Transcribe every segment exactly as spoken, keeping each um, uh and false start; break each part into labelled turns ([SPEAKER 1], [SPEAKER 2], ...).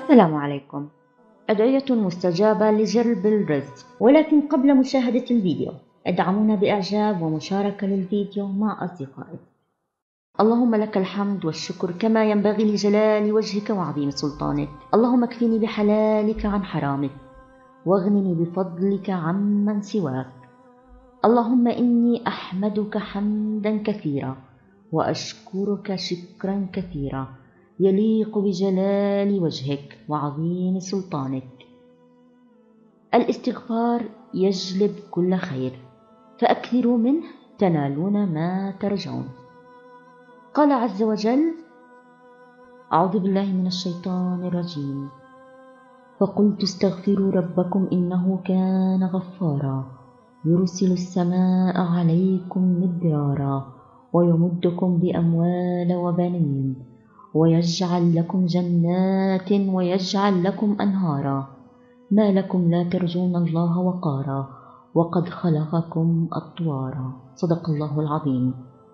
[SPEAKER 1] السلام عليكم. أدعية مستجابة لجلب الرزق. ولكن قبل مشاهدة الفيديو ادعمونا بإعجاب ومشاركة للفيديو مع أصدقائك. اللهم لك الحمد والشكر كما ينبغي لجلال وجهك وعظيم سلطانك. اللهم اكفني بحلالك عن حرامك واغنني بفضلك عمن سواك. اللهم إني أحمدك حمدا كثيرا وأشكرك شكرا كثيرا يليق بجلال وجهك وعظيم سلطانك. الاستغفار يجلب كل خير، فأكثروا منه تنالون ما ترجون. قال عز وجل: أعوذ بالله من الشيطان الرجيم، فقلت استغفروا ربكم إنه كان غفارا يرسل السماء عليكم مدرارا ويمدكم بأموال وبنين ويجعل لكم جنات ويجعل لكم أنهارا ما لكم لا ترجون الله وقارا وقد خلقكم أطوارا. صدق الله العظيم.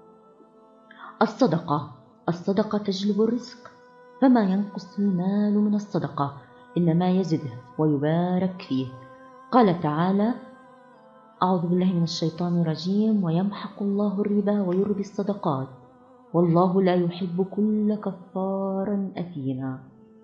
[SPEAKER 1] الصدقة الصدقة تجلب الرزق، فما ينقص المال من الصدقة إنما يزده ويبارك فيه. قال تعالى: أعوذ بالله من الشيطان الرجيم، ويمحق الله الربا ويربي الصدقات والله لا يحب كل كفار أثيما.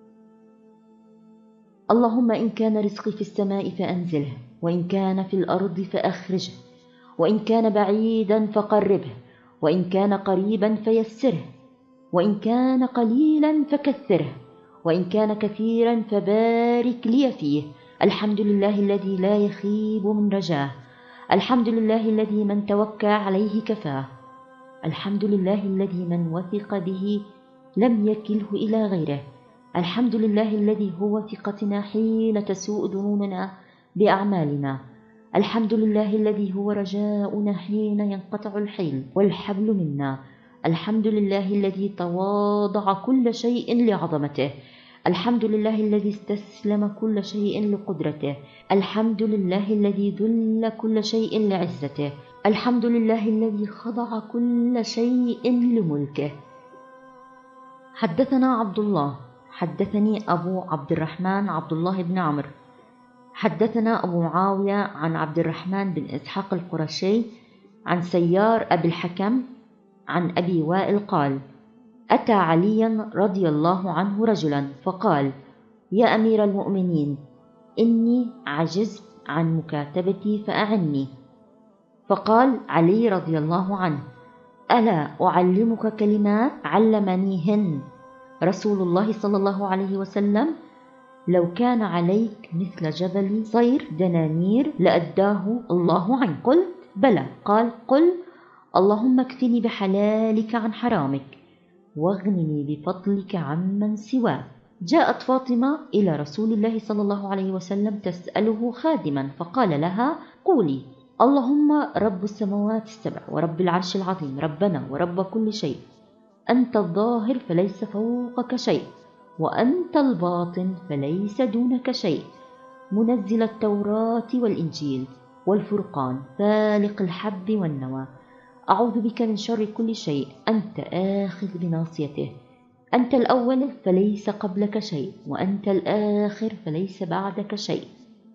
[SPEAKER 1] اللهم إن كان رزقي في السماء فأنزله، وإن كان في الأرض فأخرجه، وإن كان بعيدا فقربه، وإن كان قريبا فيسره، وإن كان قليلا فكثره، وإن كان كثيرا فبارك لي فيه. الحمد لله الذي لا يخيب من رجاه، الحمد لله الذي من توكل عليه كفاه، الحمد لله الذي من وثق به لم يكله إلى غيره، الحمد لله الذي هو ثقتنا حين تسوء ظنوننا بأعمالنا، الحمد لله الذي هو رجاؤنا حين ينقطع الحيل والحبل منا، الحمد لله الذي تواضع كل شيء لعظمته، الحمد لله الذي استسلم كل شيء لقدرته، الحمد لله الذي ذل كل شيء لعزته، الحمد لله الذي خضع كل شيء لملكه. حدثنا عبد الله حدثني أبو عبد الرحمن عبد الله بن عمرو حدثنا أبو معاوية عن عبد الرحمن بن إسحاق القرشي عن سيار أبي الحكم عن أبي وائل قال: أتى عليا رضي الله عنه رجلا فقال: يا أمير المؤمنين، إني عجزت عن مكاتبتي فأعني. فقال علي رضي الله عنه: ألا أعلمك كلمات علمنيهن رسول الله صلى الله عليه وسلم؟ لو كان عليك مثل جبل صير دنانير لأداه الله عنك. قلت: بلى. قال: قل: اللهم اكفني بحلالك عن حرامك واغنني بفضلك عمن سواك. جاءت فاطمة إلى رسول الله صلى الله عليه وسلم تسأله خادما، فقال لها: قولي: اللهم رب السماوات السبع ورب العرش العظيم، ربنا ورب كل شيء، أنت الظاهر فليس فوقك شيء، وأنت الباطن فليس دونك شيء، منزل التوراة والإنجيل والفرقان، فالق الحب والنوى، أعوذ بك من شر كل شيء، أنت آخذ بناصيته، أنت الأول فليس قبلك شيء، وأنت الآخر فليس بعدك شيء،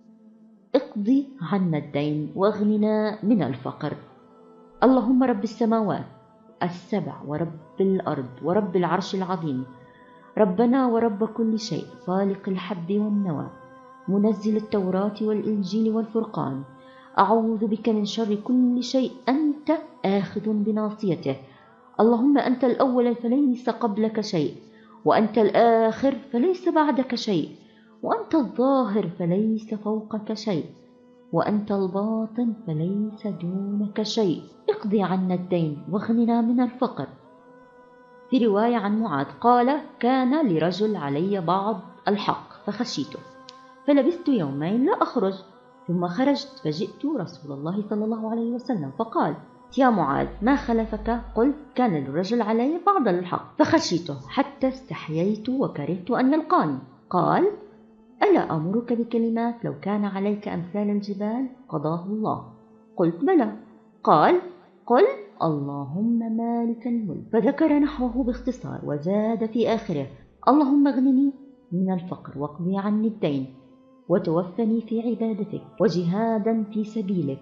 [SPEAKER 1] اقضي عنا الدين واغننا من الفقر. اللهم رب السماوات السبع ورب الأرض ورب العرش العظيم، ربنا ورب كل شيء، فالق الحب والنوى، منزل التوراة والإنجيل والفرقان، أعوذ بك من شر كل شيء، أنت آخذ بناصيته، اللهم أنت الأول فليس قبلك شيء، وأنت الآخر فليس بعدك شيء، وأنت الظاهر فليس فوقك شيء، وأنت الباطن فليس دونك شيء، اقضي عنا الدين واغننا من الفقر. في رواية عن معاذ قال: كان لرجل علي بعض الحق فخشيته، فلبثت يومين لا أخرج، ثم خرجت فجئت رسول الله صلى الله عليه وسلم فقال: يا معاذ، ما خلفك؟ قلت: كان للرجل علي بعض الحق فخشيته حتى استحييت وكرهت أن يلقاني. قال: ألا أمرك بكلمات لو كان عليك أمثال الجبال قضاه الله؟ قلت: بلى. قال: قل: اللهم مالك الملك، فذكر نحوه باختصار وزاد في آخره: اللهم اغنني من الفقر، واقضي عني الدين، وتوفني في عبادتك وجهادا في سبيلك.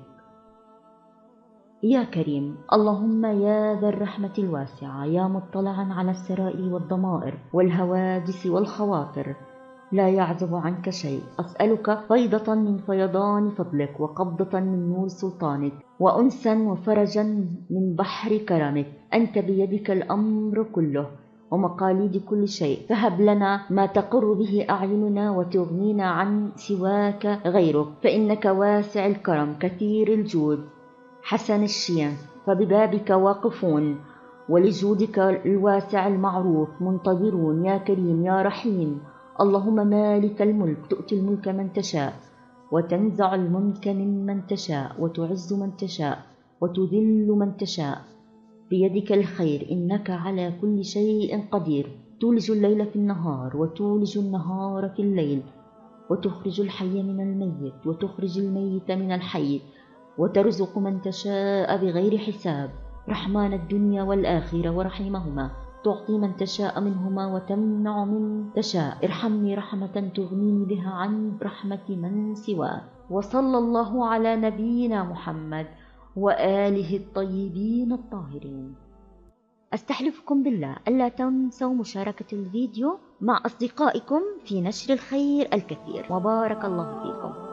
[SPEAKER 1] يا كريم، اللهم يا ذا الرحمة الواسعة، يا مطلعا على السرائر والضمائر والهواجس والخواطر، لا يعزب عنك شيء، أسألك فيضة من فيضان فضلك، وقبضة من نور سلطانك، وأنسا وفرجا من بحر كرمك. أنت بيدك الأمر كله ومقاليد كل شيء، فهب لنا ما تقر به أعيننا وتغنينا عن سواك غيرك، فإنك واسع الكرم كثير الجود حسن الشيم، فببابك واقفون ولجودك الواسع المعروف منتظرون. يا كريم يا رحيم، اللهم مالك الملك، تؤتي الملك من تشاء وتنزع الملك ممن تشاء، وتعز من تشاء وتذل من تشاء، بيدك الخير، إنك على كل شيء قدير. تولج الليل في النهار وتولج النهار في الليل، وتخرج الحي من الميت وتخرج الميت من الحي، وترزق من تشاء بغير حساب. رحمن الدنيا والآخرة ورحيمهما، تعطي من تشاء منهما وتمنع من تشاء. ارحمني رحمة تغنيني بها عن رحمة من سواك. وصلى الله على نبينا محمد وآله الطيبين الطاهرين. أستحلفكم بالله ألا تنسوا مشاركة الفيديو مع أصدقائكم في نشر الخير الكثير، وبارك الله فيكم.